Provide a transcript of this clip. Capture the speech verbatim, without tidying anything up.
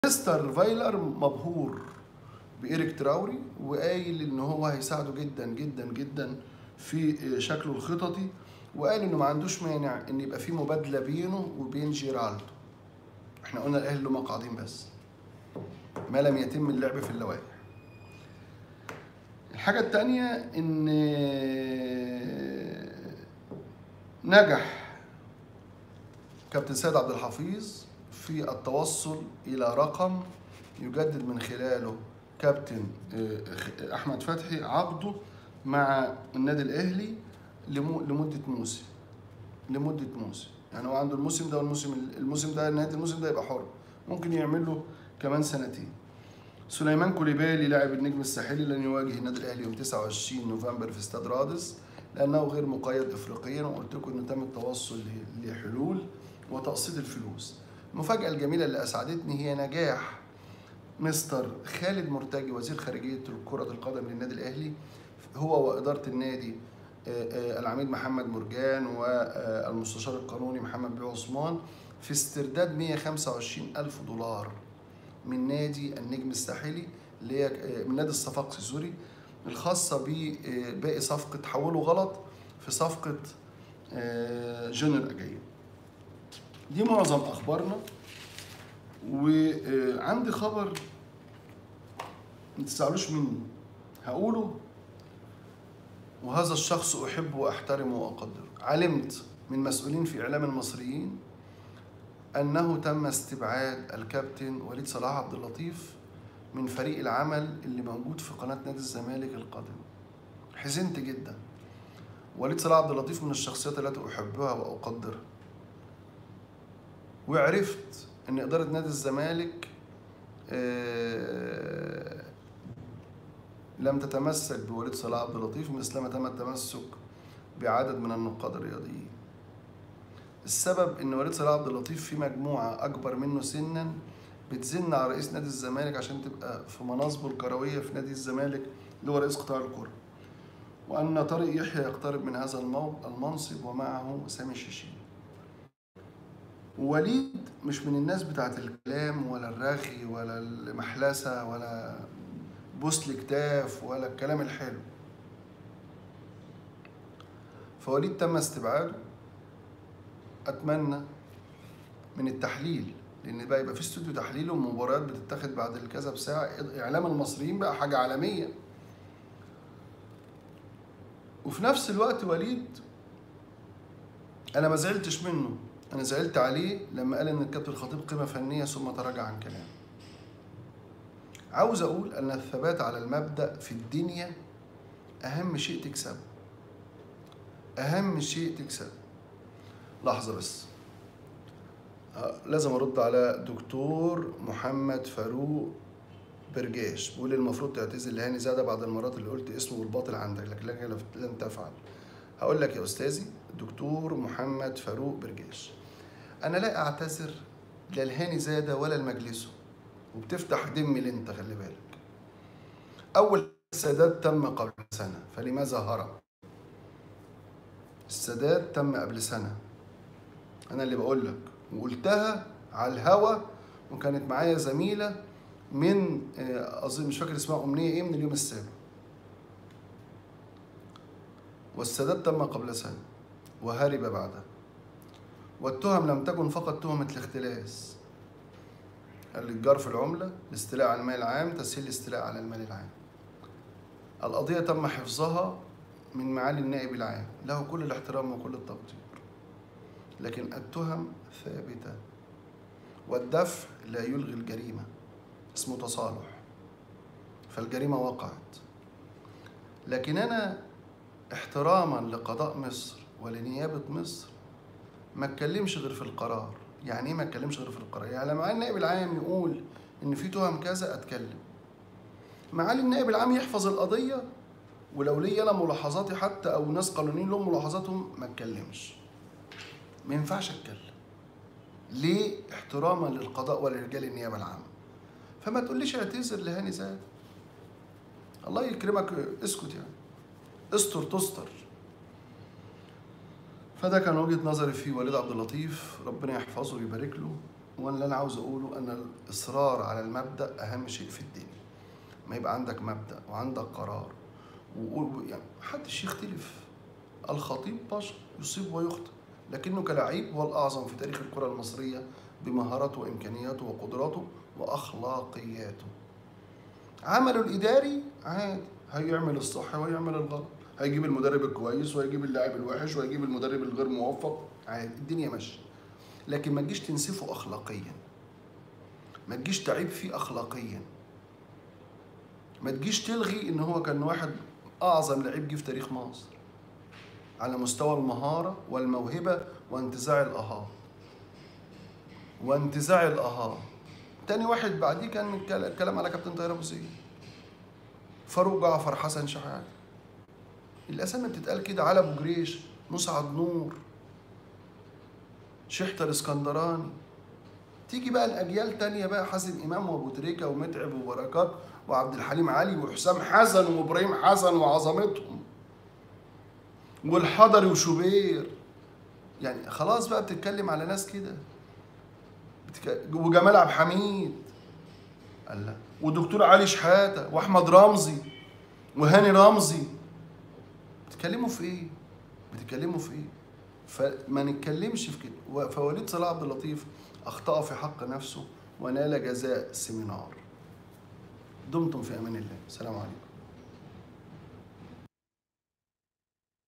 مستر فايلر مبهور بإيريك تراوري وقايل ان هو هيساعده جدا جدا جدا في شكله الخططي، وقال انه ما عندوش مانع ان يبقى في مبادله بينه وبين جيرالدو. احنا قلنا الاهلي له مقعدين بس ما لم يتم اللعب في اللوائح. الحاجه الثانيه ان نجح كابتن سيد عبد الحفيظ في التوصل الى رقم يجدد من خلاله كابتن احمد فتحي عقده مع النادي الاهلي لمده موسم لمده موسم يعني هو عنده الموسم ده والموسم الموسم ده نهايه الموسم ده يبقى حر، ممكن يعمل له كمان سنتين. سليمان كوليبالي لاعب النجم الساحلي لن يواجه النادي الاهلي يوم تسعة وعشرين نوفمبر في استاد رادس لانه غير مقيد افريقيا، وقلت لكم انه تم التوصل لحلول وتقسيط الفلوس. المفاجاه الجميله اللي اسعدتني هي نجاح مستر خالد مرتجي وزير خارجيه كره القدم للنادي الاهلي، هو واداره النادي العميد محمد مرجان والمستشار القانوني محمد بيه عثمان، في استرداد مئة وخمسة وعشرين ألف دولار من نادي النجم الساحلي اللي هي من نادي الصفاقسي سوري، الخاصه بباقي صفقه تحولوا غلط في صفقه جونيور اجايب. دي معظم اخبارنا. وعندي خبر ما تزعلوش مني هقوله، وهذا الشخص احبه واحترمه واقدره. علمت من مسؤولين في اعلام المصريين انه تم استبعاد الكابتن وليد صلاح عبد اللطيف من فريق العمل اللي موجود في قناه نادي الزمالك القادم. حزنت جدا. وليد صلاح عبد اللطيف من الشخصيات التي احبها واقدرها، وعرفت ان اداره نادي الزمالك آه لم تتمسك بوليد صلاح عبد اللطيف مثلما تم التمسك بعدد من النقاد الرياضيين. السبب ان وليد صلاح عبد اللطيف في مجموعه اكبر منه سنا بتزن على رئيس نادي الزمالك عشان تبقى في مناصبه الكرويه في نادي الزمالك اللي هو رئيس قطاع الكره، وان طارق يحيى يقترب من هذا المنصب ومعه سامي الشيشيني. وليد مش من الناس بتاعت الكلام ولا الرغي ولا المحلسه ولا بوس الكتاف ولا الكلام الحلو. فوليد تم استبعاده. اتمنى من التحليل، لان بقى يبقى في استوديو تحليل ومباريات بتتاخد بعد الكذا بساعه، اعلام المصريين بقى حاجه عالميه. وفي نفس الوقت وليد انا ما زعلتش منه، انا زعلت عليه لما قال ان الكابتن الخطيب قيمه فنيه ثم تراجع عن كلامه. عاوز اقول ان الثبات على المبدأ في الدنيا اهم شيء تكسبه، اهم شيء تكسبه. لحظه بس، لازم ارد على دكتور محمد فاروق برجاش، بيقول المفروض تعتذر لهاني زاده بعد المرات اللي قلت اسمه والباطل عندك لكن لن تفعل. هقول لك يا استاذي دكتور محمد فاروق برجاش، انا لا اعتذر لا لهاني زاده ولا لمجلسه، وبتفتح دمي اللي انت خلي بالك. اول السادات تم قبل سنه فلماذا هرب؟ السادات تم قبل سنه، انا اللي بقول لك وقلتها على الهوا، وكانت معايا زميله من اظن مش فاكر اسمها امنيه ايه من اليوم السابع. والسادات تم قبل سنه وهرب بعدها، والتهم لم تكن فقط تهمه الاختلاس، الاتجار في العمله، الاستيلاء على المال العام، تسهيل الاستيلاء على المال العام. القضيه تم حفظها من معالي النائب العام، له كل الاحترام وكل التقدير، لكن التهم ثابته، والدفع لا يلغي الجريمه، اسمه تصالح، فالجريمه وقعت. لكن انا احتراما لقضاء مصر ولنيابه مصر ما اتكلمش غير في القرار. يعني ايه ما اتكلمش غير في القرار؟ يعني لما النائب العام يقول ان في تهم كذا اتكلم، معالي النائب العام يحفظ القضيه، ولو لي انا ملاحظاتي حتى او ناس قانونيين لهم ملاحظاتهم ما اتكلمش، ما ينفعش اتكلم. ليه؟ احتراما للقضاء ولرجال النيابه العامه. فما تقوليش اعتذر لهاني زاد، الله يكرمك اسكت، يعني استر تستر. فده كان وجهه نظري في وليد عبد اللطيف، ربنا يحفظه ويبارك له. وانا اللي انا عاوز اقوله ان الاصرار على المبدا اهم شيء في الدنيا. ما يبقى عندك مبدا وعندك قرار وقول يعني محدش يختلف. الخطيب بشر يصيب ويخطئ، لكنه كلاعب هو الاعظم في تاريخ الكره المصريه بمهاراته وامكانياته وقدراته واخلاقياته. عمله الاداري عادي، هيعمل الصح ويعمل الغلط، هيجيب المدرب الكويس وهيجيب اللاعب الوحش وهيجيب المدرب الغير موفق، عادي الدنيا ماشيه. لكن ما تجيش تنسفه اخلاقيا، ما تجيش تعيب فيه اخلاقيا، ما تجيش تلغي ان هو كان واحد اعظم لعيب جه في تاريخ مصر على مستوى المهاره والموهبه وانتزاع الاهات وانتزاع الاهات. تاني واحد بعديه كان الكلام على كابتن طاهر ابو زيد، فاروق جعفر، حسن شحاته. الاسامي بتتقال كده، علي ابو جريش، مسعد نور، شحتة الاسكندراني. تيجي بقى الاجيال تانية بقى، حازم امام وابو تريكه ومتعب وبركات وعبد الحليم علي وحسام حسن وابراهيم حسن وعظمتهم والحضري وشوبير. يعني خلاص بقى بتتكلم على ناس كده بتك... وجمال عبد الحميد الله، ودكتور علي شحاته واحمد رمزي وهاني رمزي. بتتكلموا في ايه؟ بتتكلموا في ايه؟ فما نتكلمش في كده. فوليد صلاح عبد اللطيف اخطأ في حق نفسه ونال جزاء سيمينار. دمتم في امان الله، السلام عليكم.